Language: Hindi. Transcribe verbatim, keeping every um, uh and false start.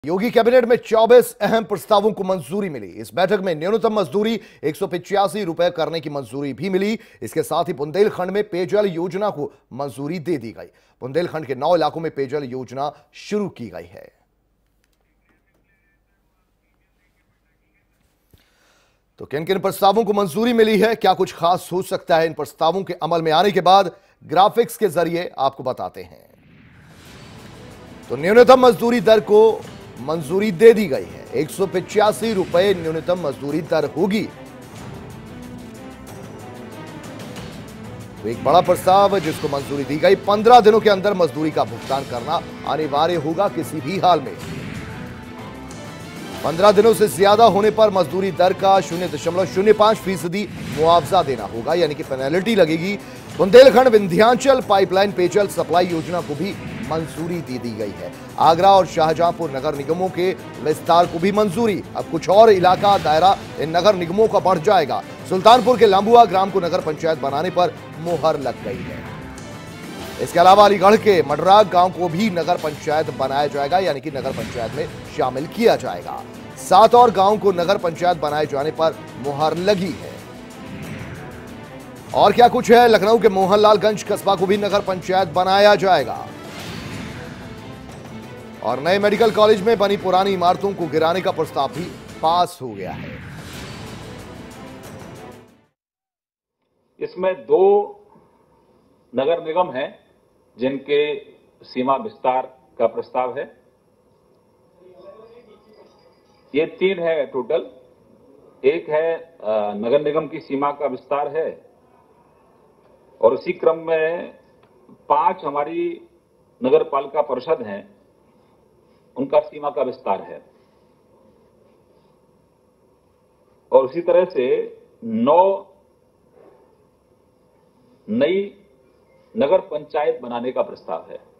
योगी कैबिनेट में चौबीस अहम प्रस्तावों को मंजूरी मिली। इस बैठक में न्यूनतम मजदूरी एक सौ पिचासी रुपए करने की मंजूरी भी मिली। इसके साथ ही बुंदेलखंड में पेयजल योजना को मंजूरी दे दी गई। बुंदेलखंड के नौ इलाकों में पेयजल योजना शुरू की गई है। तो किन किन प्रस्तावों को मंजूरी मिली है, क्या कुछ खास हो सकता है इन प्रस्तावों के अमल में आने के बाद, ग्राफिक्स के जरिए आपको बताते हैं। तो न्यूनतम मजदूरी दर को मंजूरी दे दी गई है। एक सौ पिचासी रुपए न्यूनतम मजदूरी दर होगी। तो एक बड़ा प्रस्ताव जिसको मंजूरी दी गई। पंद्रह दिनों के अंदर मजदूरी का भुगतान करना अनिवार्य होगा किसी भी हाल में। पंद्रह दिनों से ज्यादा होने पर मजदूरी दर का शून्य दशमलव शून्य पांच फीसदी मुआवजा देना होगा, यानी कि पेनल्टी लगेगी। बुंदेलखंड विंध्याचल पाइपलाइन पेयजल सप्लाई योजना को भी मंजूरी दे दी गई है। आगरा और शाहजहांपुर नगर निगमों के विस्तार को भी मंजूरी। अब कुछ और इलाका दायरा इन नगर निगमों का बढ़ जाएगा। सुल्तानपुर के लंबुआ ग्राम को नगर पंचायत बनाने पर मुहर लग गई है। इसके अलावा अलीगढ़ के मडराग गांव को भी नगर पंचायत बनाया जाएगा, यानी कि नगर पंचायत में शामिल किया जाएगा। सात और गांव को नगर पंचायत बनाए जाने पर मुहर लगी है। और क्या कुछ है, लखनऊ के मोहनलालगंज कस्बा को भी नगर पंचायत बनाया जाएगा। और नए मेडिकल कॉलेज में बनी पुरानी इमारतों को गिराने का प्रस्ताव भी पास हो गया है। इसमें दो नगर निगम हैं जिनके सीमा विस्तार का प्रस्ताव है। ये तीन है टोटल। एक है नगर निगम की सीमा का विस्तार है और उसी क्रम में पांच हमारी नगर पालिका परिषद हैं, उनका सीमा का विस्तार है। और उसी तरह से नौ नई नगर पंचायत बनाने का प्रस्ताव है।